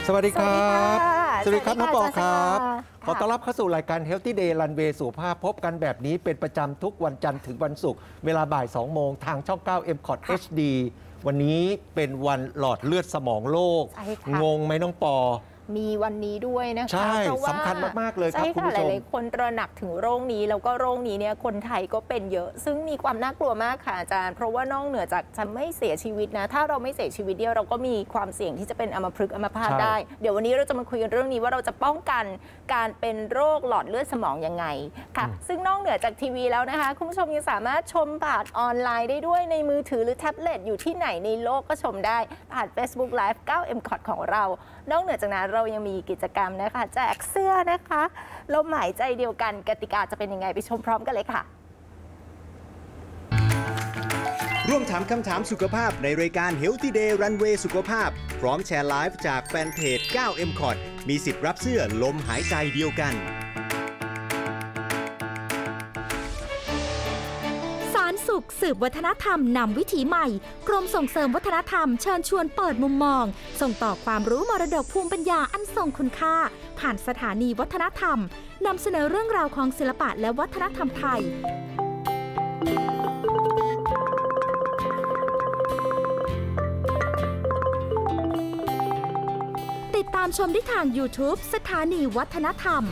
สวัสดีครับสวัสดีครับน้องปอครับขอต้อนรับเข้าสู่รายการ Healthy Day Runway สู่ภาพพบกันแบบนี้เป็นประจำทุกวันจันทร์ถึงวันศุกร์เวลาบ่าย 2 โมงทางช่อง 9 MCOT HD วันนี้เป็นวันหลอดเลือดสมองโลกงงไหมน้องปอมีวันนี้ด้วยนะคะใช่สำคัญมากๆเลยครับคุณผู้ชมหลายๆคนตระหนักถึงโรคนี้แล้วก็โรคนี้เนี่ยคนไทยก็เป็นเยอะซึ่งมีความน่ากลัวมากค่ะอาจารย์เพราะว่านอกเหนือจากจะไม่เสียชีวิตนะถ้าเราไม่เสียชีวิตเดียวเราก็มีความเสี่ยงที่จะเป็นอัมพฤกษ์อัมพาตได้เดี๋ยววันนี้เราจะมาคุยกันเรื่องนี้ว่าเราจะป้องกันการเป็นโรคหลอดเลือดสมองยังไงค่ะซึ่งนอกเหนือจากทีวีแล้วนะคะคุณผู้ชมยังสามารถชมผ่านออนไลน์ได้ด้วยในมือถือหรือแท็บเล็ตอยู่ที่ไหนในโลกก็ชมได้ผ่าน Facebook Live 9 MCOT ของเรานอกเหนือจากนั้นเรายังมีกิจกรรมนะคะแจกเสื้อนะคะลมหายใจเดียวกันกติกาจะเป็นยังไงไปชมพร้อมกันเลยค่ะร่วมถามคำถามสุขภาพในรายการ Healthy Day Runway สุขภาพพร้อมแชร์ไลฟ์จากแฟนเพจ 9 MCOT มีสิทธิ์รับเสื้อลมหายใจเดียวกันสุขสืบวัฒนธรรมนำวิถีใหม่กรมส่งเสริมวัฒนธรรมเชิญชวนเปิดมุมมองส่งต่อความรู้มรดกภูมิปัญญาอันทรงคุณค่าผ่านสถานีวัฒนธรรมนำเสนอเรื่องราวของศิลปะและวัฒนธรรมไทยติดตามชมได้ทาง YouTube สถานีวัฒนธรรม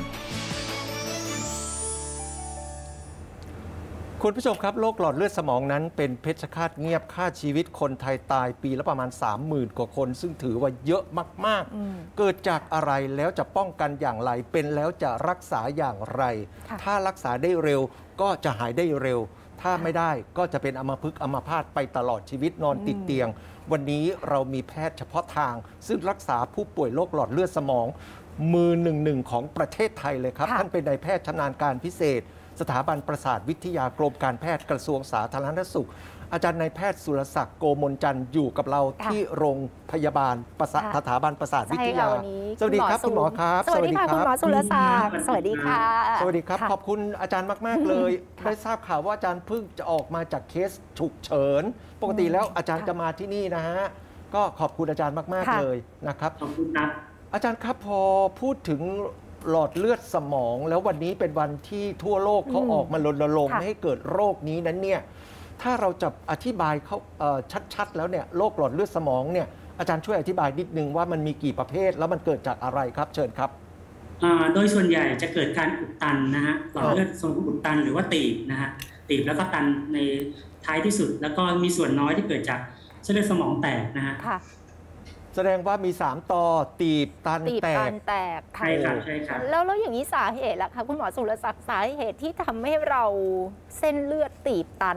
คุณผู้ชมครับโรคหลอดเลือดสมองนั้นเป็นเพชฌฆาตเงียบฆ่าชีวิตคนไทยตายปีละประมาณ 30,000 กว่าคนซึ่งถือว่าเยอะมากๆเกิดจากอะไรแล้วจะป้องกันอย่างไรเป็นแล้วจะรักษาอย่างไรถ้ารักษาได้เร็วก็จะหายได้เร็วถ้าไม่ได้ก็จะเป็นอัมพฤกษ์อัมพาตไปตลอดชีวิตนอนติดเตียงวันนี้เรามีแพทย์เฉพาะทางซึ่งรักษาผู้ป่วยโรคหลอดเลือดสมองมือหนึ่งของประเทศไทยเลยครับท่านเป็นนายแพทย์ชำนาญการพิเศษสถาบันประสาทวิทยากรมการแพทย์กระทรวงสาธารณสุขอาจารย์นายแพทย์สุรศักดิ์โกมลจันทร์อยู่กับเราที่โรงพยาบาลสถาบันประสาทวิทยาสวัสดีครับคุณหมอครับสวัสดีค่ะคุณหมอสุรศักดิ์สวัสดีค่ะสวัสดีครับขอบคุณอาจารย์มากๆเลยได้ทราบข่าวว่าอาจารย์เพิ่งจะออกมาจากเคสฉุกเฉินปกติแล้วอาจารย์จะมาที่นี่นะฮะก็ขอบคุณอาจารย์มากๆเลยนะครับขอบคุณครับอาจารย์ครับพอพูดถึงหลอดเลือดสมองแล้ววันนี้เป็นวันที่ทั่วโลกเขาออกมารณรงค์ไม่ให้เกิดโรคนี้นั้นเนี่ยถ้าเราจะอธิบายเขาชัดๆแล้วเนี่ยโรคหลอดเลือดสมองเนี่ยอาจารย์ช่วยอธิบายนิดนึงว่ามันมีกี่ประเภทแล้วมันเกิดจากอะไรครับเชิญครับโดยส่วนใหญ่จะเกิดการอุดตันนะฮะหลอดเลือดสมองอุดตันหรือว่าตีบนะฮะตีบแล้วก็ตันในท้ายที่สุดแล้วก็มีส่วนน้อยที่เกิดจากเส้นเลือดสมองแตกนะฮะแสดงว่ามี3ต่อตีบตันแตกใช่ครับใช่ครับแล้วอย่างนี้สาเหตุล่ะคะคุณหมอสุรศักดิ์สาเหตุที่ทำให้เราเส้นเลือดตีบตัน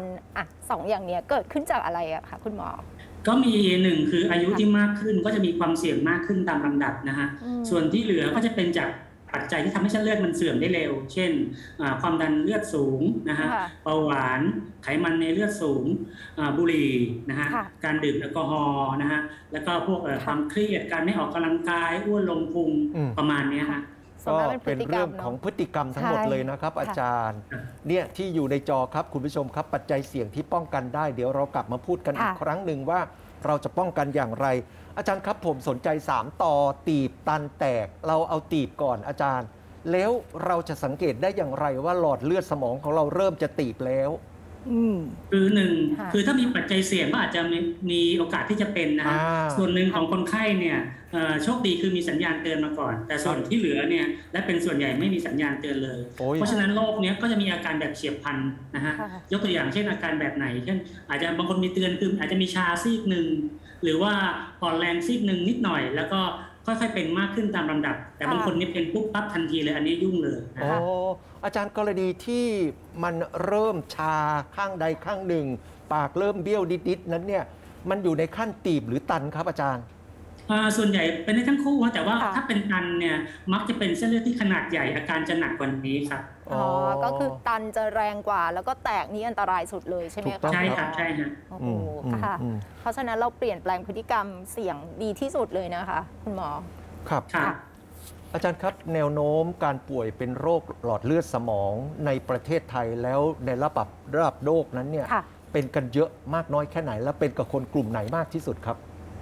2อย่างนี้เกิดขึ้นจากอะไรอะคะคุณหมอก็มี1คืออายุที่มากขึ้นก็จะมีความเสี่ยงมากขึ้นตามลำดับนะฮะส่วนที่เหลือก็จะเป็นจากปัจจัยที่ทำให้เส้นเลือดมันเสื่อมได้เร็วเช่นความดันเลือดสูงนะฮะเบาหวานไขมันในเลือดสูงบุหรี่นะฮะการดื่มแอลกอฮอล์นะฮะแล้วก็พวกความเครียดการไม่ออกกำลังกายอ้วนลงพุงประมาณนี้ฮะก็เป็นเรื่องของพฤติกรรมทั้งหมดเลยนะครับอาจารย์เนี่ยที่อยู่ในจอครับคุณผู้ชมครับปัจจัยเสี่ยงที่ป้องกันได้เดี๋ยวเรากลับมาพูดกันอีกครั้งหนึ่งว่าเราจะป้องกันอย่างไรอาจารย์ครับผมสนใจ3ต่อตีบตันแตกเราเอาตีบก่อนอาจารย์แล้วเราจะสังเกตได้อย่างไรว่าหลอดเลือดสมองของเราเริ่มจะตีบแล้วคือคือถ้ามีปัจจัยเสี่ยงก็อาจจะมีโอกาสที่จะเป็นนะส่วนหนึ่งของคนไข้เนี่ยโชคดีคือมีสัญญาณเตือนมาก่อนแต่ส่วนที่เหลือเนี่ยและเป็นส่วนใหญ่ไม่มีสัญญาณเตือนเลยเพราะฉะนั้นโรคนี้ก็จะมีอาการแบบเฉียบพลันนะฮะยกตัวอย่างเช่นอาการแบบไหนเช่นอาจจะบางคนมีเตือนคืออาจจะมีชาซีกหนึ่งหรือว่าอ่อนแรงซีกหนึ่งนิดหน่อยแล้วก็ค่อยๆเป็นมากขึ้นตามลำดับแต่บางคนนี่เป็นปุ๊บปั๊บทันทีเลยอันนี้ยุ่งเลยนะครับอาจารย์กรณีที่มันเริ่มชาข้างใดข้างหนึ่งปากเริ่มเบี้ยวนิดๆนั้นเนี่ยมันอยู่ในขั้นตีบหรือตันครับอาจารย์ส่วนใหญ่เป็นได้ทั้งคู่แต่ว่าถ้าเป็นตันเนี่ยมักจะเป็นเส้นเลือดที่ขนาดใหญ่อาการจะหนักกว่านี้ครับก็คือตันจะแรงกว่าแล้วก็แตกนี้อันตรายสุดเลยใช่ไหมคะใช่ครับใช่ฮะโอ้โหค่ะเพราะฉะนั้นเราเปลี่ยนแปลงพฤติกรรมเสี่ยงดีที่สุดเลยนะคะคุณหมอครับอาจารย์ครับแนวโน้มการป่วยเป็นโรคหลอดเลือดสมองในประเทศไทยแล้วในระดับโลกนั้นเนี่ยเป็นกันเยอะมากน้อยแค่ไหนและเป็นกับคนกลุ่มไหนมากที่สุดครับ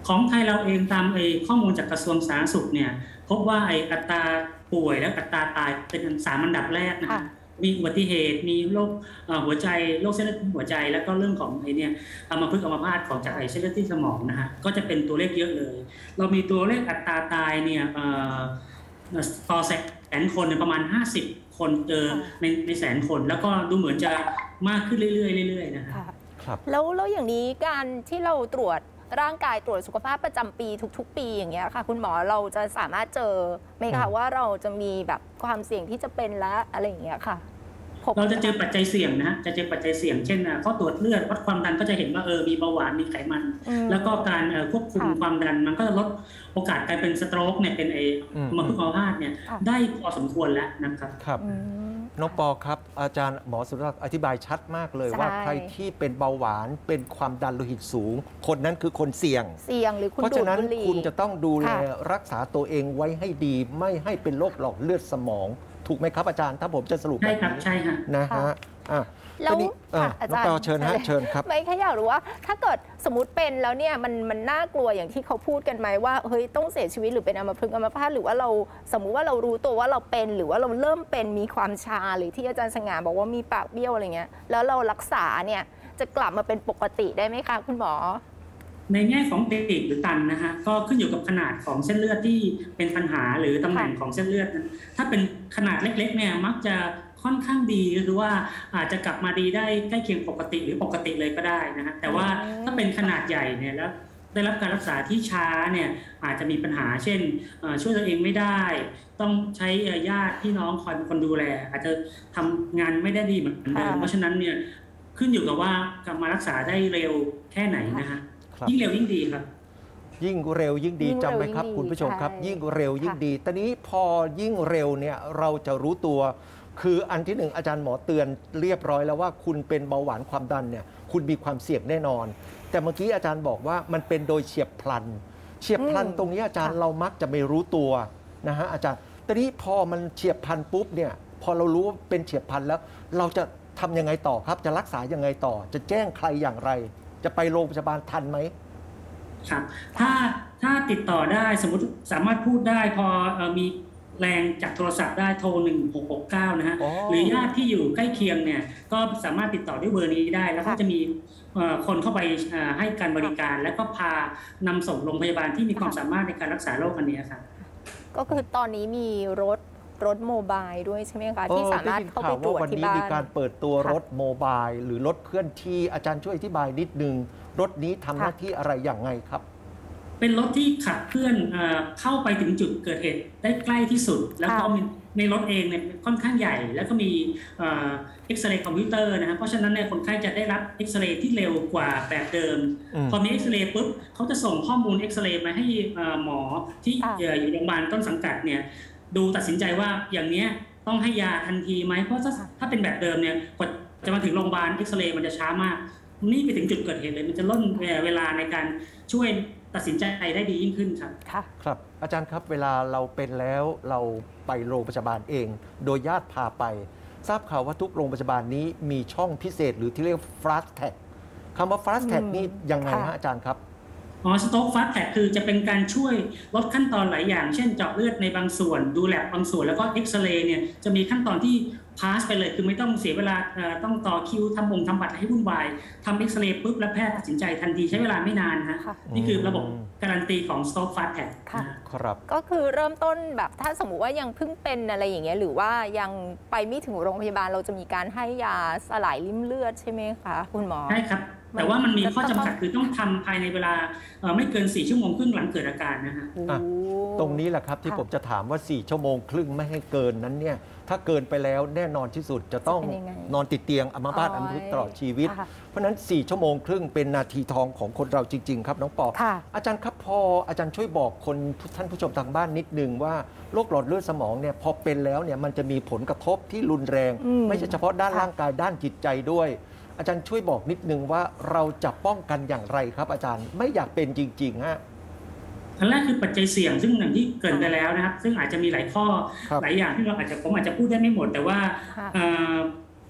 ของไทยเราเองตามข้อมูลจากกระทรวงสาธารณสุขเนี่ยพบว่าอัตราป่วยและอัตราตายเป็น3 อันดับแรกนะมีอุบัติเหตุมีโรคหัวใจโรคเส้นเลือดหัวใจแล้วก็เรื่องของเนี่ยอัมพฤกษ์อัมพาตของจากเส้นเลือดที่สมองนะฮะก็จะเป็นตัวเลขเยอะเลยเรามีตัวเลขอัตราตายเนี่ยต่อแสนคนประมาณ50 คนเจอในแสนคนแล้วก็ดูเหมือนจะมากขึ้นเรื่อยๆนะครับแล้วอย่างนี้การที่เราตรวจร่างกายตรวจสุขภาพประจำปีทุกๆปีอย่างเงี้ยค่ะคุณหมอเราจะสามารถเจอไหมคะว่าเราจะมีแบบความเสี่ยงที่จะเป็นและอะไรอย่างเงี้ยค่ะเราจะเจอปัจจัยเสี่ยงนะจะเจอปัจจัยเสี่ยงเช่นข้อตรวจเลือดวัดความดันก็จะเห็นว่ามีเบาหวานมีไขมันแล้วก็การควบคุมความดันมันก็จะลดโอกาสการเป็นสโตรกเนี่ยเป็นอัมพฤกษ์อัมพาตเนี่ยได้พอสมควรแล้วนะครับครับน้องปอครับอาจารย์หมอสุรศักดิ์อธิบายชัดมากเลยว่าใครที่เป็นเบาหวานเป็นความดันโลหิตสูงคนนั้นคือคนเสี่ยงหรือคุณเพราะฉะนั้นคุณจะต้องดูแลรักษาตัวเองไว้ให้ดีไม่ให้เป็นโรคหลอดเลือดสมองถูกไหมครับอาจารย์ถ้าผมจะสรุปแบบนี้ใช่ครับนะฮะแล้วอาจารย์เชิญครับไม่แค่อยากรู้ว่าถ้าเกิดสมมติเป็นแล้วเนี่ยมันน่ากลัวอย่างที่เขาพูดกันไหมว่าเฮ้ยต้องเสียชีวิตหรือเป็นอัมพฤกษ์อัมพาตหรือว่าเราสมมุติว่าเรารู้ตัวว่าเราเป็นหรือว่าเราเริ่มเป็นมีความชาหรือที่อาจารย์สง่าบอกว่ามีปากเบี้ยวอะไรเงี้ยแล้วเรารักษาเนี่ยจะกลับมาเป็นปกติได้ไหมคะคุณหมอในแง่ของตีบหรือตันนะฮะก็ขึ้นอยู่กับขนาดของเส้นเลือดที่เป็นปัญหาหรือตำแหน่งของเส้นเลือดนั้นถ้าเป็นขนาดเล็กๆเนี่ยมักจะค่อนข้างดีก็คือว่าอาจจะกลับมาดีได้ใกล้เคียงปกติหรือปกติเลยก็ได้นะฮะแต่ว่าถ้าเป็นขนาดใหญ่เนี่ยแล้วได้รับการรักษาที่ช้าเนี่ยอาจจะมีปัญหาเช่นช่วยตัวเองไม่ได้ต้องใช้ญาติพี่น้องคอยเป็นคนดูแลอาจจะทำงานไม่ได้ดีเหมือนเดิมเพราะฉะนั้นเนี่ยขึ้นอยู่กับว่ากลับมารักษาได้เร็วแค่ไหนนะฮะยิ่งเร็วยิ่งดีครับยิ่งเร็วยิ่งดีจำไว้ครับคุณผู้ชมครับยิ่งเร็วยิ่งดีตอนนี้พอยิ่งเร็วเนี่ยเราจะรู้ตัวคืออันที่หนึ่งอาจารย์หมอเตือนเรียบร้อยแล้วว่าคุณเป็นเบาหวานความดันเนี่ยคุณมีความเสี่ยงแน่นอนแต่เมื่อกี้อาจารย์บอกว่ามันเป็นโดยเฉียบพลันตรงนี้อาจารย์เรามักจะไม่รู้ตัวนะฮะอาจารย์ตอนนี้พอมันเฉียบพลันปุ๊บเนี่ยพอเรารู้ว่าเป็นเฉียบพลันแล้วเราจะทำยังไงต่อครับจะรักษายังไงต่อจะแจ้งใครอย่างไรจะไปโรงพยาบาลทันไหมครับถ้าติดต่อได้สมมติสามารถพูดได้พอมีแรงจากโทรศัพท์ได้โทร1669นะฮะหรือญาติที่อยู่ใกล้เคียงเนี่ยก็สามารถติดต่อด้วยเบอร์นี้ได้แล้วก็จะมีคนเข้าไปให้การบริการแล้วก็พานำส่งโรงพยาบาลที่มีความสามารถในการรักษาโรคอันนี้ครับก็คือตอนนี้มีรถโมบายด้วยใช่ไหมคะที่สามารถเข้าไปตรวจที่บ้านวันนี้มีการเปิดตัวรถโมบายหรือรถเคลื่อนที่อาจารย์ช่วยอธิบายนิดนึงรถนี้ทำหน้าที่อะไรอย่างไงครับเป็นรถที่ขับเคลื่อนเข้าไปถึงจุดเกิดเหตุได้ใกล้ที่สุดแล้วก็ในรถเองเนี่ยค่อนข้างใหญ่แล้วก็มีเอ็กซเรย์คอมพิวเตอร์นะครับเพราะฉะนั้นเนี่ยคนไข้จะได้รับเอ็กซเรย์ที่เร็วกว่าแบบเดิมพอมีเอ็กซเรย์ปุ๊บเขาจะส่งข้อมูลเอ็กซเรย์มาให้หมอที่อยู่โรงพยาบาลต้นสังกัดเนี่ยดูตัดสินใจว่าอย่างนี้ต้องให้ยาทันทีไหมเพราะถ้าเป็นแบบเดิมเนี่ยกว่าจะมาถึงโรงพยาบาลเอ็กซเรย์มันจะช้ามากนี่ไปถึงจุดเกิดเหตุเลยมันจะล่นเวลาในการช่วยตัดสินใจได้ดียิ่งขึ้นครับครับอาจารย์ครับเวลาเราเป็นแล้วเราไปโรงพยาบาลเองโดยญาติพาไปทราบข่าวว่าทุกโรงพยาบาลนี้มีช่องพิเศษหรือที่เรียก fast tag คำว่า fast tag นี่ยังไงฮะอาจารย์ครับสโต๊กฟาสต์แทร็กคือจะเป็นการช่วยลดขั้นตอนหลายอย่างเช่นเจาะเลือดในบางส่วนดูแลบางส่วนแล้วก็เอ็กซเรย์เนี่ยจะมีขั้นตอนที่พาสไปเลยคือไม่ต้องเสียเวลาต้องต่อคิวทำบัตรให้วุ่นวายทำเอ็กซเรย์ปุ๊บแล้วแพทย์ตัดสินใจทันทีใช้เวลาไม่นานฮะนี่คือระบบการันตีของสโต๊กฟาสต์แทร็กครับก็คือเริ่มต้นแบบถ้าสมมุติว่ายังเพิ่งเป็นอะไรอย่างเงี้ยหรือว่ายังไปไม่ถึงโรงพยาบาลเราจะมีการให้ยาสลายริ่มเลือดใช่ไหมคะคุณหมอใช่ครับแต่ว่ามันมีข้อจำกัดคือต้องทำภายในเวลาไม่เกิน4 ชั่วโมงครึ่งหลังเกิดอาการนะฮะตรงนี้แหละครับที่ผมจะถามว่า4 ชั่วโมงครึ่งไม่ให้เกินนั้นเนี่ยถ้าเกินไปแล้วแน่นอนที่สุดจะต้องนอนติดเตียงอัมพาตอัมพฤกษ์ตลอดชีวิตเพราะนั้น4 ชั่วโมงครึ่งเป็นนาทีทองของคนเราจริงๆครับน้องปออาจารย์ครับพออาจารย์ช่วยบอกคนท่านผู้ชมทางบ้านนิดนึงว่าโรคหลอดเลือดสมองเนี่ยพอเป็นแล้วเนี่ยมันจะมีผลกระทบที่รุนแรงไม่ใช่เฉพาะด้านร่างกายด้านจิตใจด้วยอาจารย์ช่วยบอกนิดนึงว่าเราจะป้องกันอย่างไรครับอาจารย์ไม่อยากเป็นจริงๆฮะอันแรกคือปัจจัยเสี่ยงซึ่งอย่างที่เกริ่นไปแล้วนะครับซึ่งอาจจะมีหลายข้อหลายอย่างที่ผมอาจจะพูดได้ไม่หมดแต่ว่า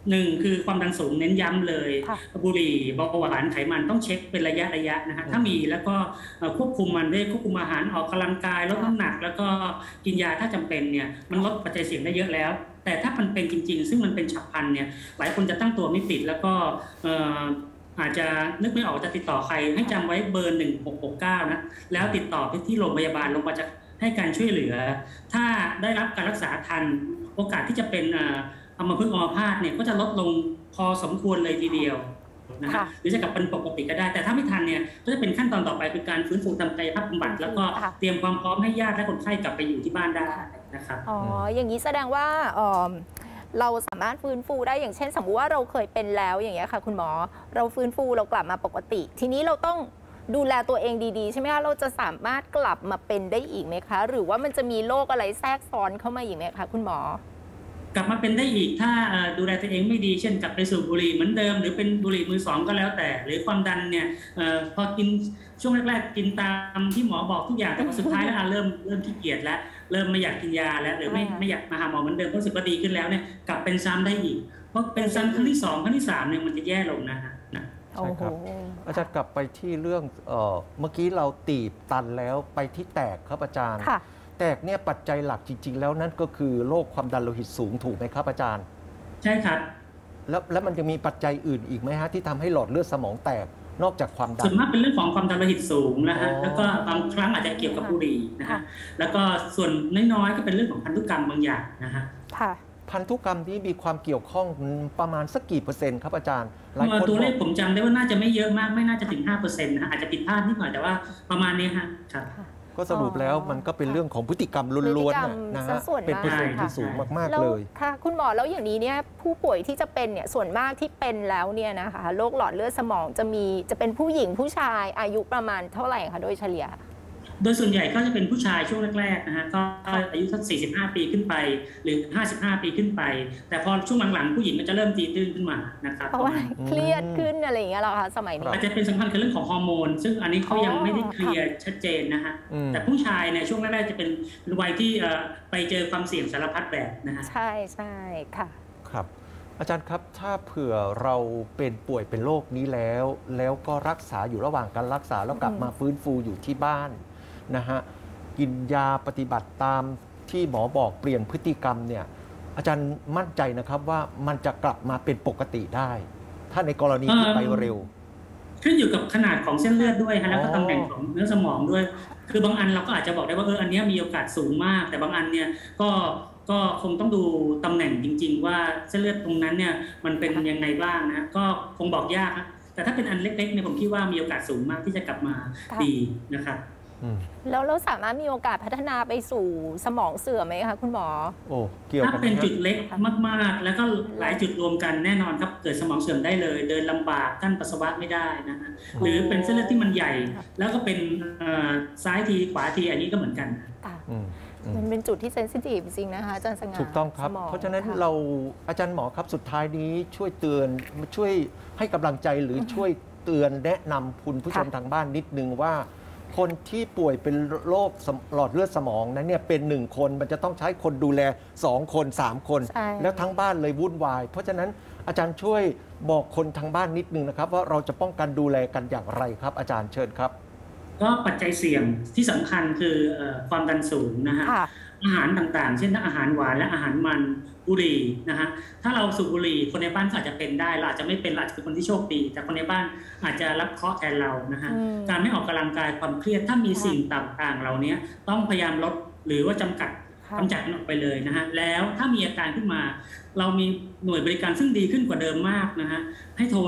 1คือความดันสูงเน้นย้ำเลยบุหรี่เบาหวานไขมันต้องเช็คเป็นระยะนะฮะถ้ามีแล้วก็ควบคุมมันด้วยควบคุมอาหารออกกำลังกายลดน้ำหนักแล้วก็กินยาถ้าจำเป็นเนี่ยมันลดปัจจัยเสี่ยงได้เยอะแล้วแต่ถ้ามันเป็นจริงๆซึ่งมันเป็นฉับพลันเนี่ยหลายคนจะตั้งตัวไม่ติดแล้วก็อาจจะนึกไม่ออกจะติดต่อใครให้จำไว้เบอร์1669นะแล้วติดต่อไปที่โรงพยาบาลโรงพยาบาลจะให้การช่วยเหลือถ้าได้รับการรักษาทันโอกาสที่จะเป็นอัมพฤกษ์อัมพาตเนี่ยก็จะลดลงพอสมควรเลยทีเดียวนะฮะหรือจะกลับเป็นปกติก็ได้แต่ถ้าไม่ทันเนี่ยก็จะเป็นขั้นตอนต่อไปคือการฟื้นฟูทางกายภาพบำบัดแล้วก็เตรียมความพร้อมให้ญาติและคนไข้กลับไปอยู่ที่บ้านได้นะครับอ๋ออย่างนี้แสดงว่าเราสามารถฟื้นฟูได้อย่างเช่นสมมุติว่าเราเคยเป็นแล้วอย่างเงี้ยค่ะคุณหมอเราฟื้นฟูเรากลับมาปกติทีนี้เราต้องดูแลตัวเองดีๆใช่ไหมคะเราจะสามารถกลับมาเป็นได้อีกไหมคะหรือว่ามันจะมีโรคอะไรแทรกซ้อนเข้ามาอีกไหมคะคุณหมอกลับมาเป็นได้อีกถ้าดูแลตัวเองไม่ดีเช่นกลับไปสูบบุหรี่เหมือนเดิมหรือเป็นบุหรี่มือสองก็แล้วแต่หรือความดันเนี่ยพอกินช่วงแรกๆกินตามที่หมอบอกทุกอย่างแต่สุดท้ายแล้วเริ่มขี้เกียจแล้วเริ่มไม่อยากกินยาแล้วหรือไม่อยากมาหาหมอเหมือนเดิมเพราะรู้สึกว่าดีขึ้นแล้วเนี่ยกลับเป็นซ้ำได้อีกเพราะเป็นซ้ำครั้งที่2ครั้งที่3เนี่ยมันจะแย่ลงนะฮะใช่ครับอาจารย์กลับไปที่เรื่องเมื่อกี้เราตีบตันแล้วไปที่แตกครับอาจารย์แตกเนี่ยปัจจัยหลักจริงๆแล้วนั่นก็คือโรคความดันโลหิตสูงถูกไหมครับอาจารย์ใช่ครับแล้วมันจะมีปัจจัยอื่นอีกไหมฮะที่ทำให้หลอดเลือดสมองแตกนอกจากความดันส่วนมากเป็นเรื่องของความดันโลหิตสูงนะฮะแล้วก็บางครั้งอาจจะเกี่ยวกับบุหรี่นะฮะแล้วก็ส่วนน้อยๆก็เป็นเรื่องของพันธุกรรมบางอย่างนะฮะพันธุกรรมที่มีความเกี่ยวข้องประมาณสักกี่เปอร์เซ็นต์ครับอาจารย์ตัวเลขผมจำได้ว่าน่าจะไม่เยอะมากไม่น่าจะถึง 5% นะฮะอาจจะผิดพลาดนิดหน่อยแต่ว่าประมาณนี้ฮะครับก็สรุปแล้วมันก็เป็นเรื่องของพฤติกรรมล้วนๆนะฮะเป็นเปอร์เซ็นต์ที่สูงมากๆเลยค่ะคุณหมอแล้วอย่างนี้เนี่ยผู้ป่วยที่จะเป็นเนี่ยส่วนมากที่เป็นแล้วเนี่ยนะคะโรคหลอดเลือดสมองจะเป็นผู้หญิงผู้ชายอายุประมาณเท่าไหร่คะโดยเฉลี่ยโดยส่วนใหญ่ก็จะเป็นผู้ชายช่วงแรกๆนะฮะก็อายุสัก45 ปีขึ้นไปหรือ55 ปีขึ้นไปแต่พอช่วงหลังๆผู้หญิงก็จะเริ่มตีตื้นขึ้นมานะครับเพราะว่าเครียดขึ้นอะไรอย่างเงี้ยหรอคะสมัยนี้อาจจะเป็นสัมพันธ์กับเรื่องของฮอร์โมนซึ่งอันนี้เขายังไม่ได้เคลียร์ชัดเจนนะฮะแต่ผู้ชายเนี่ยช่วงแรกๆจะเป็นวัยที่ไปเจอความเสี่ยงสารพัดแบบนะฮะใช่ค่ะครับอาจารย์ครับถ้าเผื่อเราเป็นป่วยเป็นโรคนี้แล้วก็รักษาอยู่ระหว่างการรักษาแล้วกลับมาฟื้นฟูอยู่ที่บ้านนะฮะกินยาปฏิบัติตามที่หมอบอกเปลี่ยนพฤติกรรมเนี่ยอาจารย์มั่นใจนะครับว่ามันจะกลับมาเป็นปกติได้ถ้าในกรณีที่ไปเร็วขึ้นอยู่กับขนาดของเส้นเลือดด้วยแล้วก็ตำแหน่งของเนื้อสมองด้วยคือบางอันเราก็อาจจะบอกได้ว่าอันนี้มีโอกาสสูงมากแต่บางอันเนี่ยก็คงต้องดูตำแหน่งจริงๆว่าเส้นเลือดตรงนั้นเนี่ยมันเป็นยังไงบ้างนะก็คงบอกยากนะแต่ถ้าเป็นอันเล็กๆเนี่ยผมคิดว่ามีโอกาสสูงมากที่จะกลับมาดีนะครับแล้วเราสามารถมีโอกาสพัฒนาไปสู่สมองเสื่อมไหมคะคุณหมอเกี่ยวกันถ้าเป็นจุดเล็กมากๆแล้วก็หลายจุดรวมกันแน่นอนครับเกิดสมองเสื่อมได้เลยเดินลำบากกั้นปัสสาวะไม่ได้นะฮะหรือเป็นเส้นเลือดที่มันใหญ่แล้วก็เป็นซ้ายทีขวาทีอันนี้ก็เหมือนกันมันเป็นจุดที่เซนซิทีฟจริงๆนะคะอาจารย์สง่าถูกต้องครับเพราะฉะนั้นอาจารย์หมอครับสุดท้ายนี้ช่วยเตือนช่วยให้กำลังใจหรือช่วยเตือนแนะนำคุณผู้ชมทางบ้านนิดนึงว่าคนที่ป่วยเป็นโรคหลอดเลือดสมองนั้นเนี่ยเป็น1 คนมันจะต้องใช้คนดูแล2 คน3 คนแล้วทั้งบ้านเลยวุ่นวายเพราะฉะนั้นอาจารย์ช่วยบอกคนทางบ้านนิดนึงนะครับว่าเราจะป้องกันดูแลกันอย่างไรครับอาจารย์เชิญครับก็ปัจจัยเสี่ยงที่สำคัญคือความดันสูงนะฮะอาหารต่างๆเช่นอาหารหวานและอาหารมันบุหรี่นะฮะถ้าเราสูบบุหรี่คนในบ้านอาจจะเป็นได้เราอาจจะไม่เป็นอาจจะเป็นคนที่โชคดีแต่คนในบ้านอาจจะรับเคราะห์แทนเรานะฮะการไม่ออกกำลังกายความเครียดถ้ามีสิ่งต่างๆเหล่านี้ต้องพยายามลดหรือว่ากำจัดมันออกไปเลยนะฮะแล้วถ้ามีอาการขึ้นมาเรามีหน่วยบริการซึ่งดีขึ้นกว่าเดิมมากนะฮะให้โทร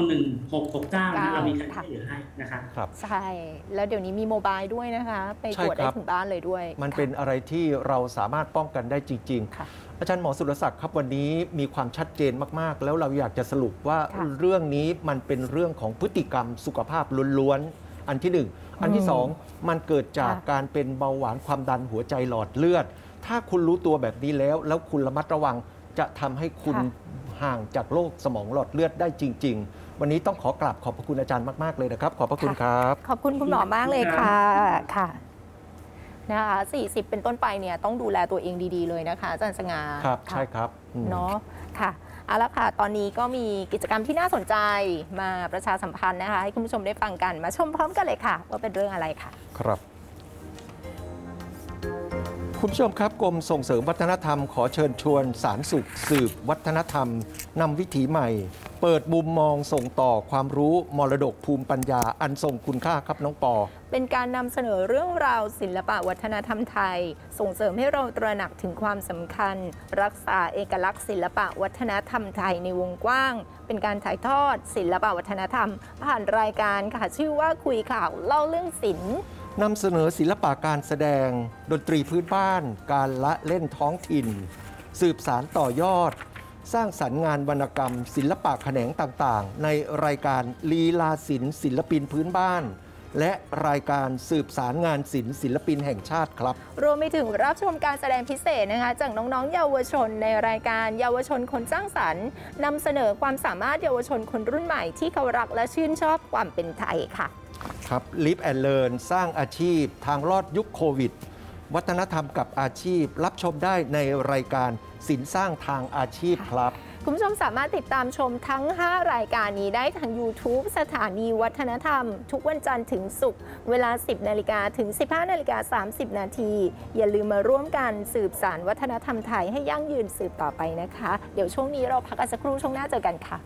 1669นะเรามีการช่วยเหลือให้นะครับใช่แล้วเดี๋ยวนี้มีโมบายด้วยนะคะไปตรวจได้ถึงบ้านเลยด้วยมันเป็นอะไรที่เราสามารถป้องกันได้จริงๆอาจารย์หมอสุรศักดิ์ครับวันนี้มีความชัดเจนมากๆแล้วเราอยากจะสรุปว่าเรื่องนี้มันเป็นเรื่องของพฤติกรรมสุขภาพล้วนๆอันที่1อันที่2มันเกิดจากการเป็นเบาหวานความดันหัวใจหลอดเลือดถ้าคุณรู้ตัวแบบนี้แล้วคุณระมัดระวังจะทำให้คุณห่างจากโรคสมองหลอดเลือดได้จริงๆวันนี้ต้องขอกราบขอบพระคุณอาจารย์มากๆเลยนะครับขอบพระคุณครับขอบคุณคุณหมอมากเลยค่ะนะคะ40เป็นต้นไปเนี่ยต้องดูแลตัวเองดีๆเลยนะคะอาจารย์สง่าครับใช่ครับเนาะค่ะเอาละค่ะตอนนี้ก็มีกิจกรรมที่น่าสนใจมาประชาสัมพันธ์นะคะให้คุณผู้ชมได้ฟังกันมาชมพร้อมกันเลยค่ะว่าเป็นเรื่องอะไรค่ะครับคุณผู้ชมครับกรมส่งเสริมวัฒนธรรมขอเชิญชวนสารสุขสืบวัฒนธรรมนำวิถีใหม่เปิดมุมมองส่งต่อความรู้มรดกภูมิปัญญาอันทรงคุณค่าครับน้องปอเป็นการนำเสนอเรื่องราวศิลปะวัฒนธรรมไทยส่งเสริมให้เราตระหนักถึงความสำคัญรักษาเอกลักษณ์ศิลปะวัฒนธรรมไทยในวงกว้างเป็นการถ่ายทอดศิลปะวัฒนธรรมผ่านรายการค่ะชื่อว่าคุยข่าวเล่าเรื่องศิลป์นำเสนอศิลปะการแสดงดนตรีพื้นบ้านการละเล่นท้องถิ่นสืบสารต่อยอดสร้างสรรค์งานวรรณกรรมศิลปะแขนงต่างๆในรายการลีลาศิลป์ศิลปินพื้นบ้านและรายการสืบสารงานศิลป์ศิลปินแห่งชาติครับรวมไปถึงรับชมการแสดงพิเศษนะคะจากน้องๆเยาวชนในรายการเยาวชนคนสร้างสรรค์นำเสนอความสามารถเยาวชนคนรุ่นใหม่ที่เขารักและชื่นชอบความเป็นไทยค่ะครับ Live and Learn สร้างอาชีพทางรอดยุคโควิดวัฒนธรรมกับอาชีพรับชมได้ในรายการศิลป์สร้างทางอาชีพครับคุณผู้ชมสามารถติดตามชมทั้ง5รายการนี้ได้ทาง YouTube สถานีวัฒนธรรมทุกวันจันทร์ถึงศุกร์เวลา 10 นาฬิกาถึง 15 นาฬิกา 30 นาทีอย่าลืมมาร่วมกันสืบสานวัฒนธรรมไทยให้ยั่งยืนสืบต่อไปนะคะเดี๋ยวช่วงนี้เราพักกันสักครู่ช่วงหน้าเจอกันค่ะ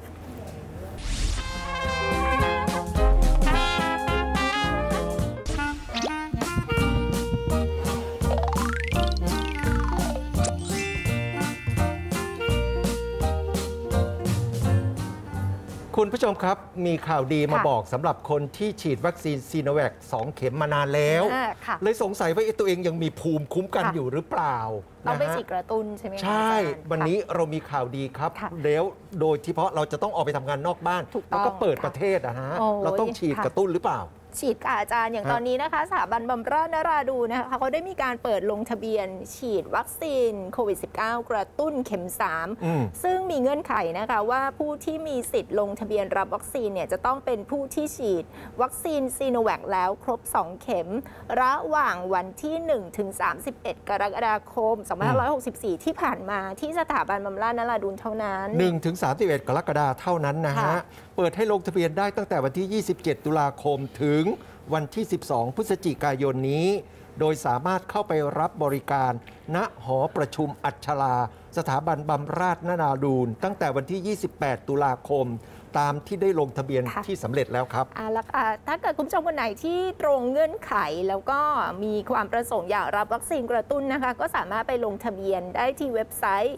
คุณผู้ชมครับมีข่าวดีมาบอกสำหรับคนที่ฉีดวัคซีนซีโนแวค2 เข็มมานานแล้วเลยสงสัยว่าตัวเองยังมีภูมิคุ้มกันอยู่หรือเปล่าต้องไปฉีดกระตุ้นใช่ไหมใช่วันนี้เรามีข่าวดีครับแล้วโดยเฉพาะเราจะต้องออกไปทำงานนอกบ้านแล้วก็เปิดประเทศนะฮะเราต้องฉีดกระตุ้นหรือเปล่าฉีดค่ะอาจารย์อย่างตอนนี้นะคะสถาบันบำราศนราดูนนะคะเขาได้มีการเปิดลงทะเบียนฉีดวัคซีนโควิด -19 กระตุ้นเข็ม 3ซึ่งมีเงื่อนไขนะคะว่าผู้ที่มีสิทธิ์ลงทะเบียนรับวัคซีนเนี่ยจะต้องเป็นผู้ที่ฉีดวัคซีนซีโนแวคแล้วครบ2 เข็มระหว่างวันที่1ถึง31 กรกฎาคม 2564 ที่ผ่านมาที่สถาบันบำราศนราดูนเท่านั้น 1ถึง31 กรกฎาคมเท่านั้นนะฮะเปิดให้ลงทะเบียนได้ตั้งแต่วันที่ 27 ตุลาคมถึงวันที่ 12 พฤศจิกายนนี้โดยสามารถเข้าไปรับบริการณหอประชุมอัชราสถาบันบำราศนราดูนตั้งแต่วันที่ 28 ตุลาคมตามที่ได้ลงทะเบียนที่สำเร็จแล้วครับแล้วถ้าเกิดคุณผู้ชมคนไหนที่ตรงเงื่อนไขแล้วก็มีความประสงค์อยากรับวัคซีนกระตุ้นนะคะก็สามารถไปลงทะเบียนได้ที่เว็บไซต์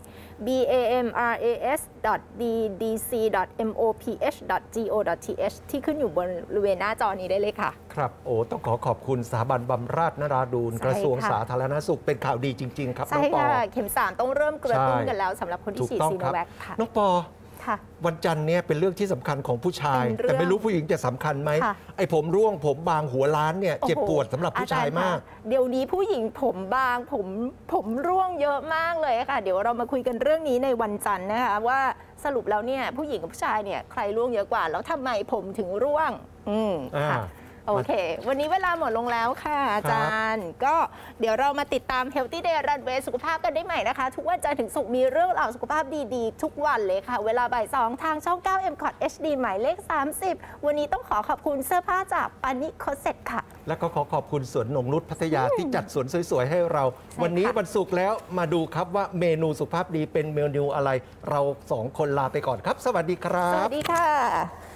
bamras.ddc.moph.go.th ที่ขึ้นอยู่บริเวณหน้าจอนี้ได้เลยค่ะครับต้องขอบคุณสถาบันบำราศนราดูนกระทรวงสาธารณสุขเป็นข่าวดีจริงๆครับน้องปอเข็ม 3ต้องเริ่มกระตุ้นกันแล้วสำหรับคนที่ฉีดซีโนแวคค่ะน้องปอวันจันทร์เนี่ยเป็นเรื่องที่สำคัญของผู้ชายแต่ไม่รู้ผู้หญิงจะสำคัญไหมไอ้ผมร่วงผมบางหัวล้านเนี่ยเจ็บปวดสำหรับผู้ชายมากเดี๋ยวนี้ผู้หญิงผมบางผมร่วงเยอะมากเลยค่ะเดี๋ยวเรามาคุยกันเรื่องนี้ในวันจันทร์นะคะว่าสรุปแล้วเนี่ยผู้หญิงกับผู้ชายเนี่ยใครร่วงเยอะกว่าแล้วทำไมผมถึงร่วงค่ะโอเควันนี้เวลาหมดลงแล้วค่ะอาจารย์ก็เดี๋ยวเรามาติดตาม Healthy Day Runway สุขภาพกันได้ใหม่นะคะทุกวันจันทร์ถึงศุกร์มีเรื่องราวสุขภาพดีๆทุกวันเลยค่ะเวลาบ่าย 2ทางช่อง 9 MCOT HD หมายเลข 30วันนี้ต้องขอบคุณเสื้อผ้าจากปานิโคเซ็ตค่ะแล้วก็ขอบคุณสวนนงนุชพัทยาที่จัดสวนสวยๆให้เราวันนี้วันศุกร์แล้วมาดูครับว่าเมนูสุขภาพดีเป็นเมนูอะไรเรา2 คนลาไปก่อนครับสวัสดีครับสวัสดีค่ะ